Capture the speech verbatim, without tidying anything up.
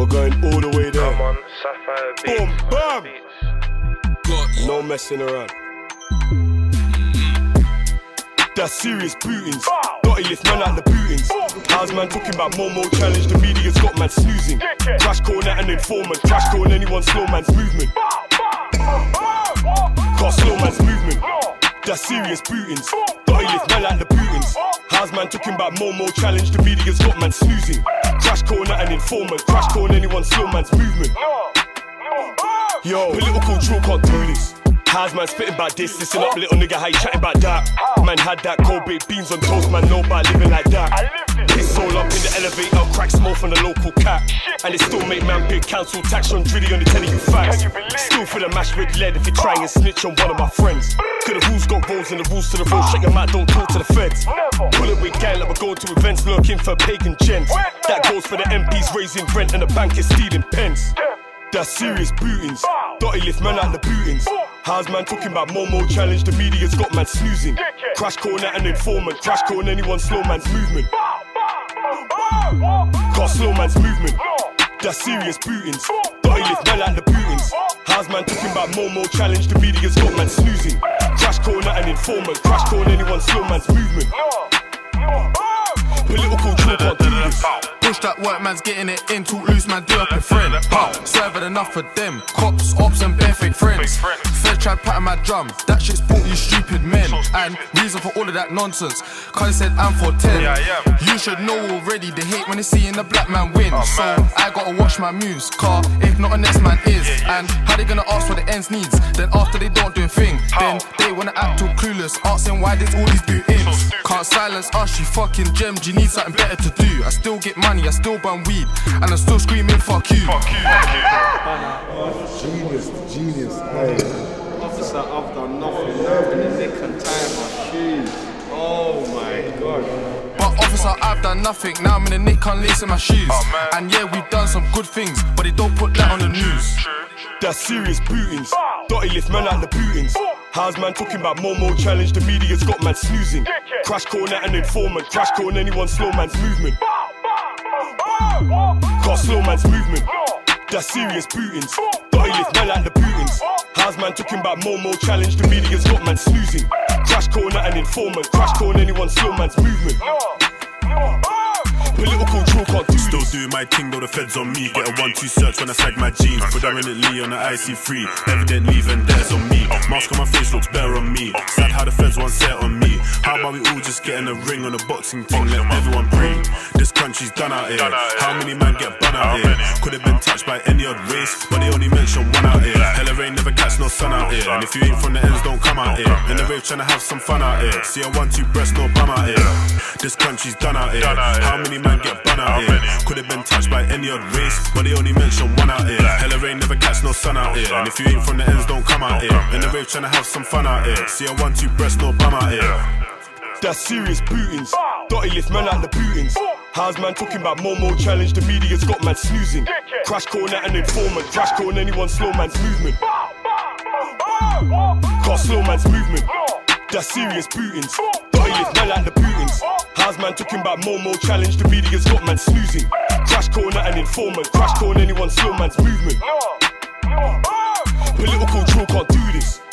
going all the way there. Come on, Sapphire Beats. Boom, bam! Beats. No messing around. That's serious bootings. Dotty lift man like the bootings. How's man talking about Momo challenge? The media's got man snoozing. Crash corner and informant. Crash corner anyone slow man's movement. Can't slow man's movement. That's serious bootings. Dotty lift man like the bootings. How's man talking about Momo challenge? The media's got man snoozing. Crash corner and informant. Crash corner anyone slow man's movement. Yo, political drill can't do this. How's man spitting about this? Listen up, little nigga, how you chatting about that? Man had that cold baked beans on toast, man, know about living like that. Piss all up in the elevator, crack smoke from the local cat. And they still make man big council tax on Driddy on the telling you facts. Still for the mash with lead if you're trying to snitch on one of my friends. Cause the rules got rules and the rules to the road. Shut your mouth, don't talk to the feds. Pull it with gang like we're going to events lurking for pagan gents. That goes for the M Ps raising rent and the bank is stealing pence. That's serious bootings. Dotty lift man like the bootings. How's man talking about Momo challenge? The media's got man snoozing. Crash corner and informant. Crash corner anyone slow man's movement. Can't slow man's movement. That's serious bootings. Dotty lift man like the bootings. How's man talking about Momo challenge? The media's got man snoozing. Crash corner and informant. Crash corner anyone slow man's movement. Political drill can't do this. Push that work, man's getting it in. Talk loose, man, do up a friend. Ha, serving enough for them. Cops, ops, and bare fake friends. Fed tried patting my drum. That shit's bought you stupid men. And reason for all of that nonsense. Cause he said I'm for ten. You should know already the hate when they seeing the black man win. So I gotta watch my moves. Car, if not a next man is. And how they gonna ask for the ends needs? Then after they don't do a thing, then they wanna act all clueless. Asking why there's all these boot-ins. Can't silence us, you fucking gems. You need something better to do. I still get money, I still burn weed, and I'm still screaming fuck you. Fuck you, fuck you. Genius, genius, hey. Officer, I've done nothing, now in the nick and time, my shoes. Oh my god. But officer, I've done nothing, now I'm in the nick unlacing my shoes. Oh, and yeah, we've done some good things, but they don't put that on the news. That's serious bootings. Dotty lift man like the bootings. How's man talking about Momo challenge? The media's got man snoozing. Crash corner and informant. Crash corner anyone slow man's movement. Can't slow man's movement. That's serious bootings. Dotty lift man like the bootings. How's man talking about Momo challenge? The media's got man snoozing. Crash corner and informant. Crash corner anyone slow man's movement. Political drill can't do Still this. doing my thing though the feds on me. Get a one two search when I sag my jeans. Predominantly on the I C three. Evidently vendettas on me. Mask on my face looks better on me. Sad how the feds want set on me. How about we all just get in a ring on a boxing thing? Let everyone breathe. This country's done out here. How many man get bun out here? Could have been touched by any odd race, but they only mention one out here. Hella rain never catch no sun out here. And if you ain't from the ends, don't come out here. In the rave trying to have some fun out here. See a one two breast, no bum out here. This country's done out here. How many man get bun out here? Could have been touched by any odd race, but they only mention one out here. Hella rain never catch no sun out here. And if you ain't from the ends, don't come out here. In the rave trying to have some fun out here. See a one two breast, no bum out here. That's serious bootings. Dotty lift man like the bootings. How's man talking about Momo challenge? The media's got man snoozing. Crash corner and informant. Crash corner anyone slow man's movement. Can't slow man's movement. That's serious bootings. Dotty lift man like the bootings. How's man talking about Momo challenge? The media's got man snoozing. Crash corner and informant. Crash corner anyone slow man's movement. Political drill can't do this.